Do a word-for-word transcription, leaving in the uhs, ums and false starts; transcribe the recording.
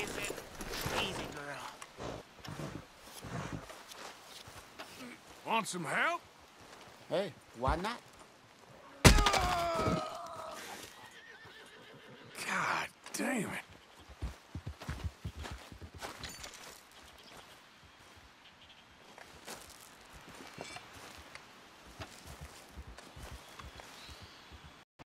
raise it. Easy, girl. Want some help? Hey, why not? God damn it.